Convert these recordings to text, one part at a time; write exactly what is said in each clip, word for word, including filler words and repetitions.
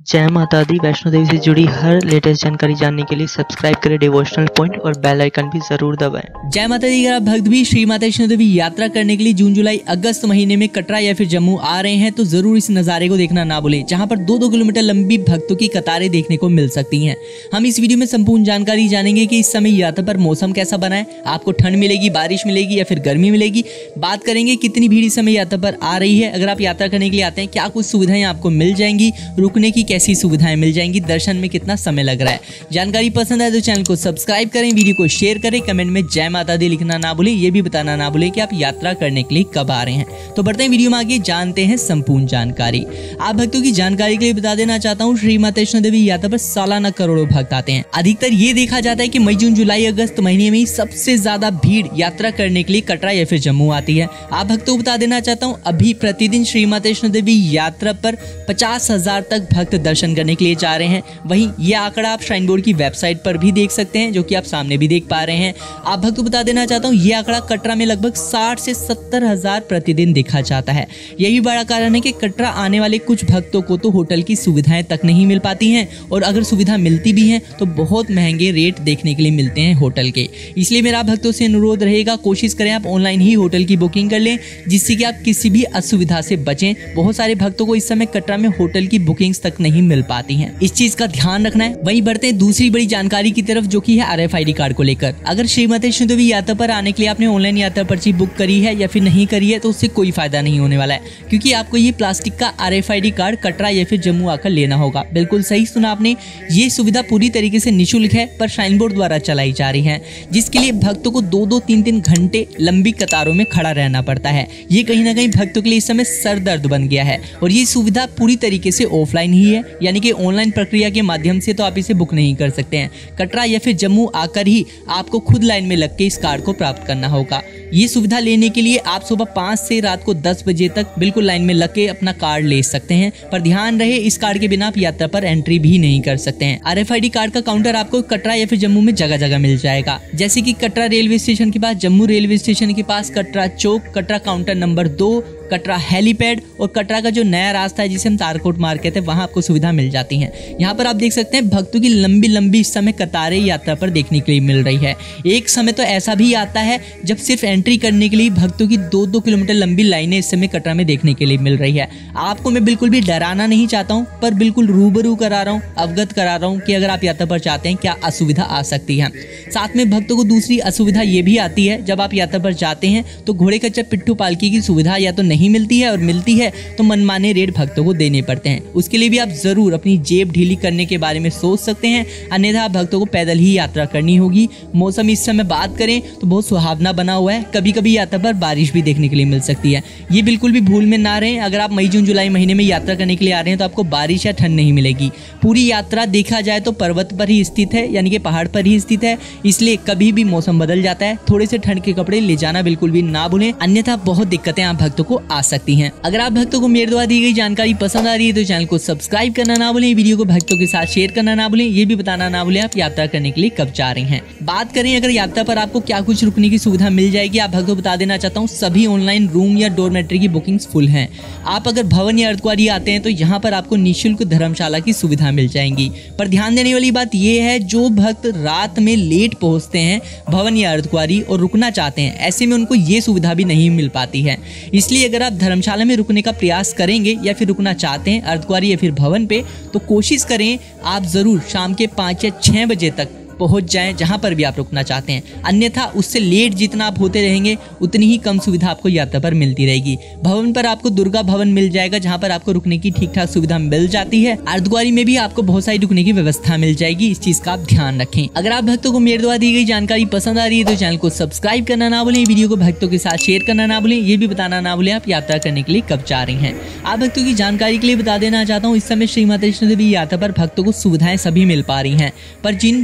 जय माता दी। वैष्णो देवी से जुड़ी हर लेटेस्ट जानकारी जानने के लिए सब्सक्राइब करें डिवोशनल पॉइंट और बेल आइकन भी जरूर दबाएं। जय माता दी। अगर आप भक्त भी श्री माता वैष्णो देवी यात्रा करने के लिए जून जुलाई अगस्त महीने में कटरा या फिर जम्मू आ रहे हैं तो जरूर इस नजारे को देखना ना भूलें, जहां पर दो दो किलोमीटर लंबी भक्तों की कतारें देखने को मिल सकती हैं। हम इस वीडियो में संपूर्ण जानकारी जानेंगे कि इस समय यात्रा पर मौसम कैसा बना है, आपको ठंड मिलेगी, बारिश मिलेगी या फिर गर्मी मिलेगी। बात करेंगे कितनी भीड़ इस समय यात्रा पर आ रही है, अगर आप यात्रा करने के लिए आते हैं क्या कुछ सुविधाएं आपको मिल जाएंगी, रुकने की कैसी सुविधाएं मिल जाएंगी, दर्शन में कितना समय लग रहा है। जानकारी पसंद आए तो चैनल को सब्सक्राइब करें, वीडियो को शेयर करें, कमेंट में जय माता दी लिखना ना भूलें, ये भी बताना ना भूलें कि आप यात्रा करने के लिए कब आ रहे हैं। तो बढ़ते हैं वीडियो में आगे, जानते हैं संपूर्ण जानकारी। आप भक्तों की जानकारी के लिए बता देना चाहता हूँ, श्री माता वैष्णो देवी यात्रा पर सालाना करोड़ों भक्त आते हैं। अधिकतर ये देखा जाता है कि मई जून जुलाई अगस्त महीने में ही सबसे ज्यादा भीड़ यात्रा करने के लिए कटरा या फिर जम्मू आती है। आप भक्तों को बता देना चाहता हूँ, अभी प्रतिदिन श्री माता वैष्णो देवी यात्रा पर पचास हजार तक भक्त दर्शन करने के लिए जा रहे हैं। वहीं यह आंकड़ा आप श्राइन बोर्ड की वेबसाइट पर भी देख सकते हैं, जो कि आप सामने भी देख पा रहे हैं। आप भक्त को बता देना चाहता हूँ, यह आंकड़ा कटरा में लगभग साठ से सत्तर हजार प्रतिदिन देखा जाता है। यही बड़ा कारण है कि कटरा आने वाले कुछ भक्तों को तो होटल की सुविधाएं तक नहीं मिल पाती हैं, और अगर सुविधा मिलती भी है तो बहुत महंगे रेट देखने के लिए मिलते हैं होटल के। इसलिए मेरा भक्तों से अनुरोध रहेगा, कोशिश करें आप ऑनलाइन ही होटल की बुकिंग कर लें, जिससे कि आप किसी भी असुविधा से बचें। बहुत सारे भक्तों को इस समय कटरा में होटल की बुकिंग्स तक नहीं मिल पाती हैं, इस चीज का ध्यान रखना है। वहीं बढ़ते हैं दूसरी बड़ी जानकारी की तरफ, जो कि है R F I D card को लेकर। अगर श्री माता वैष्णो देवी यात्रा पर आने के लिए आपने ऑनलाइन यात्रा पर्ची बुक करी है या फिर नहीं करी है तो उससे कोई फायदा नहीं होने वाला है, क्योंकि आपको ये प्लास्टिक का R F I D card Katra या फिर जम्मू आकर लेना होगा। बिल्कुल सही सुना आपने, ये सुविधा पूरी तरीके से निःशुल्क है, पर श्राइन बोर्ड द्वारा चलाई जा रही है, जिसके लिए भक्तों को दो दो तीन तीन घंटे लंबी कतारों में खड़ा रहना पड़ता है। ये कहीं ना कहीं भक्तों के लिए इस समय सर दर्द बन गया है, और ये सुविधा पूरी तरीके से ऑफलाइन ही है, यानी कि ऑनलाइन प्रक्रिया के माध्यम से तो आप इसे बुक नहीं कर सकते हैं। कटरा या फिर जम्मू आकर ही आपको खुद लाइन में लग के इस कार्ड को प्राप्त करना होगा। ये सुविधा लेने के लिए आप सुबह पाँच से रात को दस बजे तक बिल्कुल लाइन में लग के अपना कार्ड ले सकते हैं, पर ध्यान रहे इस कार्ड के बिना आप यात्रा पर एंट्री भी नहीं कर सकते हैं। R F I D card का काउंटर आपको कटरा या फिर जम्मू में जगह जगह मिल जाएगा, जैसे कि कटरा रेलवे स्टेशन के पास, जम्मू रेलवे स्टेशन के पास, कटरा चौक, कटरा काउंटर नंबर दो, कटरा हेलीपैड, और कटरा का जो नया रास्ता है जिसे हम तारकोट मार्ग कहते हैं, वहां आपको सुविधा मिल जाती है। यहाँ पर आप देख सकते हैं भक्तों की लंबी लंबी इस समय कतारें यात्रा पर देखने के लिए मिल रही है। एक समय तो ऐसा भी आता है जब सिर्फ एंट्री करने के लिए भक्तों की दो दो किलोमीटर लंबी लाइनें इस समय कटरा में देखने के लिए मिल रही है। आपको मैं बिल्कुल भी डराना नहीं चाहता हूँ, पर बिल्कुल रूबरू करा रहा हूँ, अवगत करा रहा हूँ कि अगर आप यात्रा पर चाहते हैं क्या असुविधा आ सकती है। साथ में भक्तों को दूसरी असुविधा ये भी आती है, जब आप यात्रा पर जाते हैं तो घोड़े खच्चर पिट्ठू पालकी की सुविधा या तो नहीं मिलती है, और मिलती है तो मनमाने रेट भक्तों को देने पड़ते हैं। उसके लिए भी आप जरूर अपनी जेब ढीली करने के बारे में सोच सकते हैं, अन्यथा भक्तों को पैदल ही यात्रा करनी होगी। मौसम इस समय बात करें तो बहुत सुहावना बना हुआ है, कभी कभी यात्रा पर बारिश भी देखने के लिए मिल सकती है। ये बिल्कुल भी भूल में ना रहें, अगर आप मई जून जुलाई महीने में यात्रा करने के लिए आ रहे हैं तो आपको बारिश या ठंड नहीं मिलेगी। पूरी यात्रा देखा जाए तो पर्वत पर ही स्थित है, यानी कि पहाड़ पर ही स्थित है, इसलिए कभी भी मौसम बदल जाता है। थोड़े से ठंड के कपड़े ले जाना बिल्कुल भी ना भूलें, अन्यथा बहुत दिक्कतें आप भक्तों को आ सकती हैं। अगर आप भक्तों को मेरे द्वारा दी गई जानकारी पसंद आ रही है तो चैनल को सब्सक्राइब करना ना भूलें, वीडियो को भक्तों के साथ शेयर करना ना भूलें, ये भी बताना ना भूलें आप यात्रा करने के लिए कब जा रहे हैं। बात करें अगर यात्रा पर आपको क्या कुछ रुकने की सुविधा मिल जाएगी, आप भक्तों को बता देना चाहता हूँ, सभी ऑनलाइन रूम या डोरमेट्री की बुकिंग्स फुल हैं। आप अगर भवन या अर्धकुंवारी आते हैं तो यहाँ पर आपको निःशुल्क धर्मशाला की सुविधा मिल जाएंगी। पर ध्यान देने वाली बात यह है, जो भक्त रात में लेट पहुंचते हैं भवन या अर्धकुंवारी और रुकना चाहते हैं, ऐसे में उनको ये सुविधा भी नहीं मिल पाती है। इसलिए अगर आप धर्मशाला में रुकने का प्रयास करेंगे या फिर रुकना चाहते हैं अर्धकुंवारी या फिर भवन पे, तो कोशिश करें आप जरूर शाम के पाँच या छह बजे तक पहुंच जाएं जहां पर भी आप रुकना चाहते हैं, अन्यथा उससे लेट जितना आप होते रहेंगे उतनी ही कम सुविधा आपको यात्रा पर मिलती रहेगी। भवन पर आपको दुर्गा भवन मिल जाएगा, जहां पर आपको रुकने की ठीक ठाक सुविधा मिल जाती है। अर्धकुंवारी में भी आपको बहुत सारी रुकने की व्यवस्था मिल जाएगी, इस चीज का आप ध्यान रखें। अगर आप भक्तों को मेरे द्वारा दी गई जानकारी पसंद आ रही है तो चैनल को सब्सक्राइब करना ना भूलें, वीडियो को भक्तों के साथ शेयर करना ना भूलें, ये भी बताना ना भूलें आप यात्रा करने के लिए कब जा रही हैं। आप भक्तों की जानकारी के लिए बता देना चाहता हूँ, इस समय श्री माता वैष्णो देवी यात्रा पर भक्तों को सुविधाएं सभी मिल पा रही है, पर जिन भक्तों ने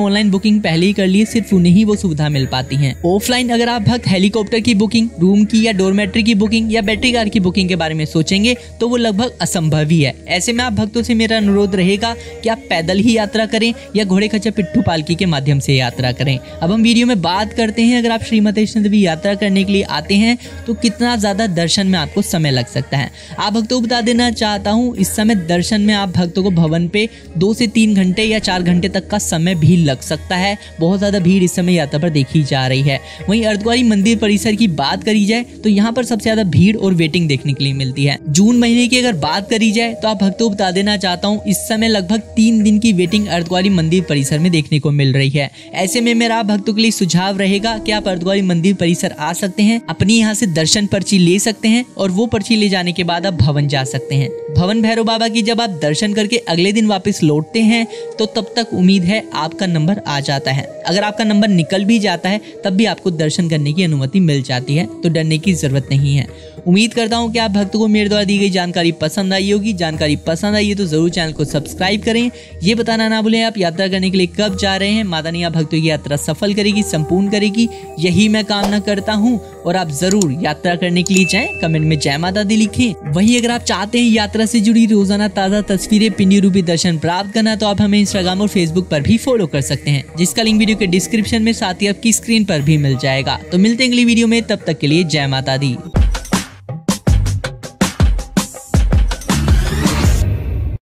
ऑनलाइन बुकिंग पहले ही कर लिए, सिर्फ उन्हें ही वो सुविधा मिल पाती है। ऑफलाइन अगर आप भक्त हेलीकॉप्टर की बुकिंग, रूम की या डोरमेट्री की बुकिंग या बैटरी कार की बुकिंग के बारे में सोचेंगे तो वो लगभग असंभव ही है। ऐसे में आप भक्तों से मेरा अनुरोध रहेगा कि आप पैदल ही यात्रा करें या घोड़े खच्चर पिट्ठू पालकी के माध्यम से यात्रा करें। अब हम वीडियो में बात करते हैं, अगर आप श्रीमती वैष्णो देवी यात्रा करने के लिए आते हैं तो कितना ज्यादा दर्शन में आपको समय लग सकता है। आप भक्तों को बता देना चाहता हूँ, इस समय दर्शन में आप भक्तों को भवन पे दो से तीन घंटे या चार घंटे तक का समय भी लग सकता है। बहुत ज्यादा भीड़ इस समय यात्रा पर देखी जा रही है। वहीं अर्धकुंवारी मंदिर परिसर की बात करी जाए तो यहाँ पर सबसे ज्यादा भीड़ और वेटिंग देखने के लिए मिलती है। जून महीने की अगर बात करी जाए तो आप भक्तों को बता देना चाहता हूँ, इस समय लगभग तीन दिन की वेटिंग अर्धकुंवारी मंदिर परिसर में देखने को मिल रही है। ऐसे में मेरा भक्तों के लिए सुझाव रहेगा कि आप अर्धकुंवारी मंदिर परिसर आ सकते हैं, अपनी यहाँ से दर्शन पर्ची ले सकते हैं और वो पर्ची ले जाने के बाद आप भवन जा सकते हैं। भवन भैरव बाबा की जब आप दर्शन करके अगले दिन वापस लौटते हैं तो तब तक उम्मीद है आपका नंबर आ जाता है। अगर आपका नंबर निकल भी जाता है तब भी आपको दर्शन करने की अनुमति मिल जाती है, तो डरने की जरूरत नहीं है। उम्मीद करता हूँ कि आप भक्तों को मेरे द्वारा दी गई जानकारी पसंद आई होगी। जानकारी पसंद आई है तो जरूर चैनल को सब्सक्राइब करें। ये बताना ना भूलें आप यात्रा करने के लिए कब जा रहे हैं। माता रानी आप भक्तों की यात्रा सफल करेगी, संपूर्ण करेगी, यही मैं कामना करता हूँ। और आप जरूर यात्रा करने के लिए जाएं, कमेंट में जय माता दी लिखें। वहीं अगर आप चाहते हैं यात्रा से जुड़ी रोजाना ताजा तस्वीरें, पिंडी रूपी दर्शन प्राप्त करना, तो आप हमें इंस्टाग्राम और फेसबुक पर भी फॉलो कर सकते हैं, जिसका लिंक वीडियो के डिस्क्रिप्शन में साथ ही आपकी स्क्रीन पर भी मिल जाएगा। तो मिलते हैं अगली वीडियो में, तब तक के लिए जय माता दी।